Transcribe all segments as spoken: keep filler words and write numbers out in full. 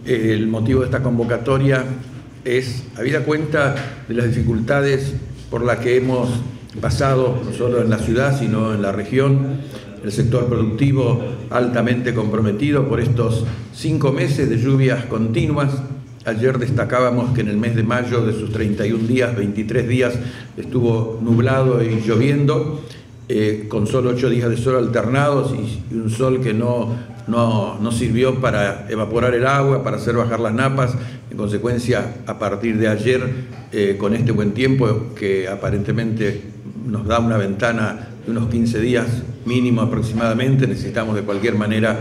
El motivo de esta convocatoria es, habida cuenta de las dificultades por las que hemos pasado, no solo en la ciudad, sino en la región, el sector productivo altamente comprometido por estos cinco meses de lluvias continuas. Ayer destacábamos que en el mes de mayo, de sus treinta y un días, veintitrés días estuvo nublado y lloviendo, eh, con solo ocho días de sol alternados y, y un sol que no, no, no sirvió para evaporar el agua, para hacer bajar las napas. En consecuencia, a partir de ayer, eh, con este buen tiempo que aparentemente nos da una ventana de unos quince días mínimo aproximadamente, necesitamos de cualquier manera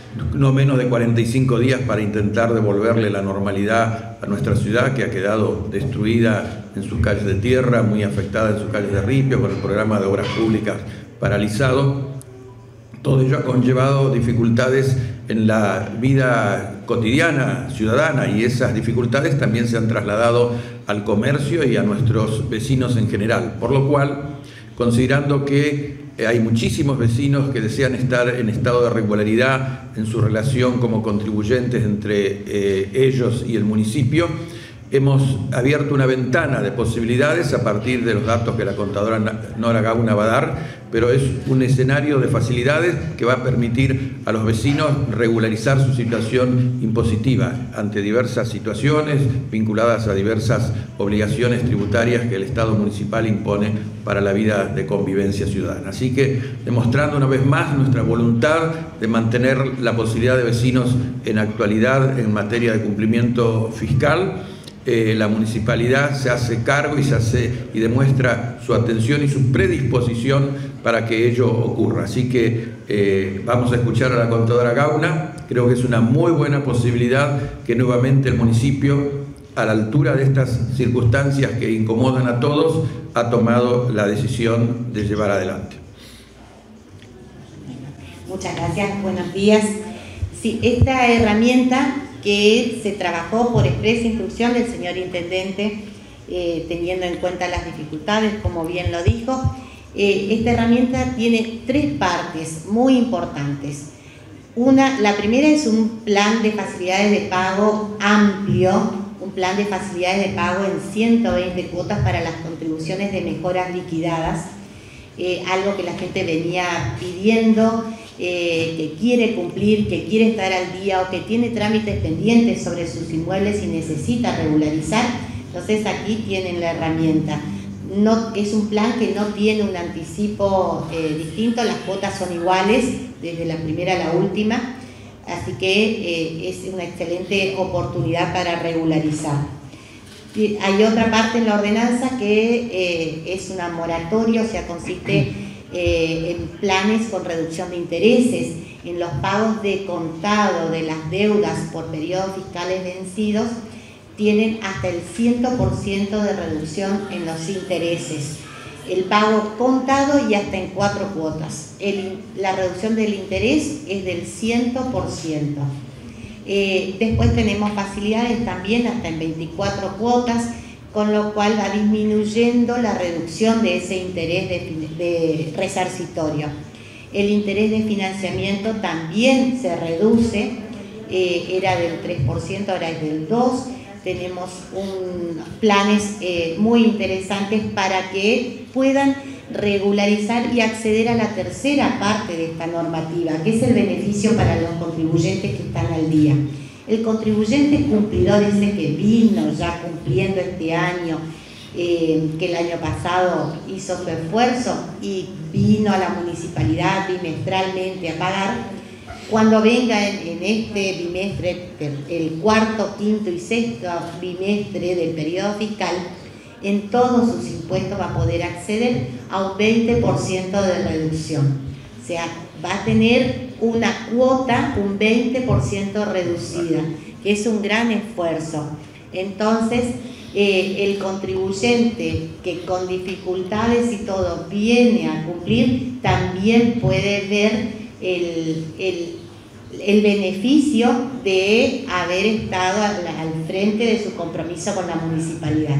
no menos de cuarenta y cinco días para intentar devolverle la normalidad a nuestra ciudad, que ha quedado destruida en sus calles de tierra, muy afectada en sus calles de ripio, con el programa de obras públicas paralizado. Todo ello ha conllevado dificultades en la vida cotidiana ciudadana, y esas dificultades también se han trasladado al comercio y a nuestros vecinos en general, por lo cual, considerando que hay muchísimos vecinos que desean estar en estado de regularidad en su relación como contribuyentes entre eh, ellos y el municipio, hemos abierto una ventana de posibilidades a partir de los datos que la contadora Nora Gauna va a dar, pero es un escenario de facilidades que va a permitir a los vecinos regularizar su situación impositiva ante diversas situaciones vinculadas a diversas obligaciones tributarias que el Estado municipal impone para la vida de convivencia ciudadana. Así que, demostrando una vez más nuestra voluntad de mantener la posibilidad de vecinos en actualidad en materia de cumplimiento fiscal, Eh, la municipalidad se hace cargo y se hace y demuestra su atención y su predisposición para que ello ocurra. Así que eh, vamos a escuchar a la contadora Gauna. Creo que es una muy buena posibilidad que nuevamente el municipio, a la altura de estas circunstancias que incomodan a todos, ha tomado la decisión de llevar adelante. Muchas gracias, buenos días. Sí, esta herramienta que se trabajó por expresa instrucción del señor Intendente, eh, teniendo en cuenta las dificultades, como bien lo dijo. Eh, esta herramienta tiene tres partes muy importantes. Una, la primera es un plan de facilidades de pago amplio, un plan de facilidades de pago en ciento veinte cuotas para las contribuciones de mejoras liquidadas, eh, algo que la gente venía pidiendo, Eh, que quiere cumplir, que quiere estar al día o que tiene trámites pendientes sobre sus inmuebles y necesita regularizar. Entonces aquí tienen la herramienta. No, es un plan que no tiene un anticipo eh, distinto, las cuotas son iguales desde la primera a la última, así que eh, es una excelente oportunidad para regularizar. Y hay otra parte en la ordenanza que eh, es una moratoria, o sea, consiste Eh, en planes con reducción de intereses, en los pagos de contado de las deudas por periodos fiscales vencidos, tienen hasta el cien por ciento de reducción en los intereses. El pago contado y hasta en cuatro cuotas. El, la reducción del interés es del cien por ciento. Eh, después tenemos facilidades también hasta en veinticuatro cuotas, con lo cual va disminuyendo la reducción de ese interés de, de resarcitorio. El interés de financiamiento también se reduce, eh, era del tres por ciento, ahora es del dos por ciento. Tenemos un, planes eh, muy interesantes para que puedan regularizar y acceder a la tercera parte de esta normativa, que es el beneficio para los contribuyentes que están al día. El contribuyente cumplidor, ese que vino ya cumpliendo este año, eh, que el año pasado hizo su esfuerzo y vino a la municipalidad bimestralmente a pagar, cuando venga en, en este bimestre, el cuarto, quinto y sexto bimestre del periodo fiscal, en todos sus impuestos va a poder acceder a un veinte por ciento de reducción. O sea, va a tener una cuota un veinte por ciento reducida, que es un gran esfuerzo. Entonces, eh, el contribuyente que con dificultades y todo viene a cumplir, también puede ver el, el, el beneficio de haber estado al, al frente de su compromiso con la municipalidad.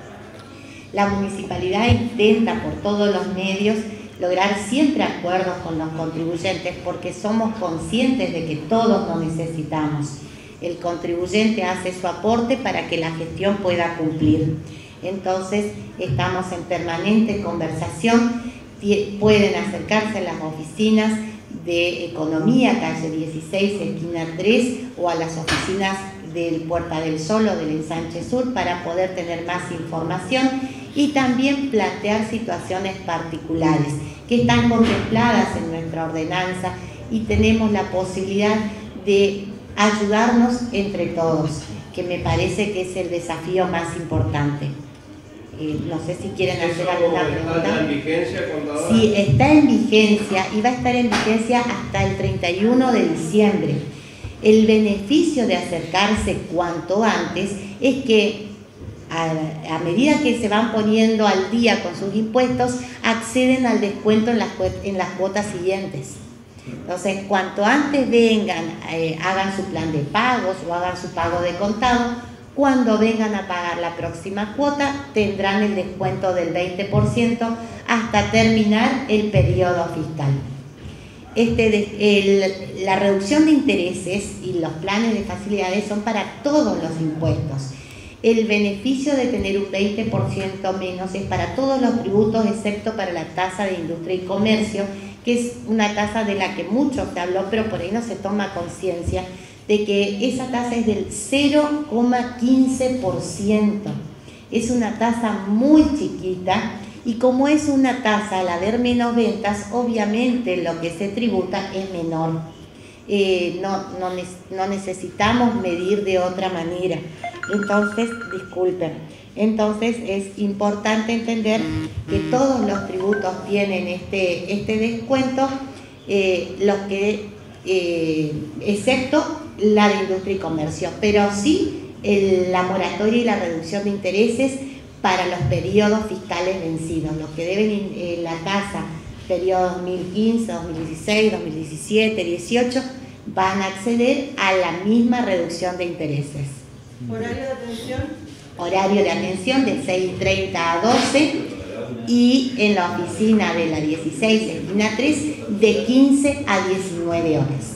La municipalidad intenta por todos los medios lograr siempre acuerdos con los contribuyentes, porque somos conscientes de que todos lo necesitamos. el contribuyente hace su aporte para que la gestión pueda cumplir. Entonces, estamos en permanente conversación, pueden acercarse a las oficinas de Economía, calle dieciséis, esquina tres, o a las oficinas del Puerta del Sol o del Ensanche Sur para poder tener más información y también plantear situaciones particulares que están contempladas en nuestra ordenanza y tenemos la posibilidad de ayudarnos entre todos, que me parece que es el desafío más importante. Eh, no sé si quieren hacer alguna pregunta. ¿Está en vigencia, contadora? Sí, está en vigencia y va a estar en vigencia hasta el treinta y uno de diciembre. El beneficio de acercarse cuanto antes es que a, a medida que se van poniendo al día con sus impuestos, acceden al descuento en las, en las cuotas siguientes. Entonces, cuanto antes vengan, eh, hagan su plan de pagos o hagan su pago de contado, cuando vengan a pagar la próxima cuota, tendrán el descuento del veinte por ciento hasta terminar el periodo fiscal. Este de, el, la reducción de intereses y los planes de facilidades son para todos los impuestos. El beneficio de tener un veinte por ciento menos es para todos los tributos, excepto para la tasa de industria y comercio, que es una tasa de la que mucho se habló, pero por ahí no se toma conciencia de que esa tasa es del cero coma quince por ciento. Es una tasa muy chiquita y como es una tasa, al haber menos ventas, obviamente lo que se tributa es menor. Eh, no, no, no necesitamos medir de otra manera. Entonces, disculpen. Entonces es importante entender que todos los tributos tienen este, este descuento, eh, los que, eh, excepto la de industria y comercio, pero sí el, la moratoria y la reducción de intereses para los periodos fiscales vencidos, los que deben en la tasa periodo dos mil quince, dos mil dieciséis, dos mil diecisiete, dieciocho, van a acceder a la misma reducción de intereses. ¿Horario de atención? Horario de atención de seis y treinta a doce y en la oficina de la dieciséis, esquina tres, de quince a diecinueve horas.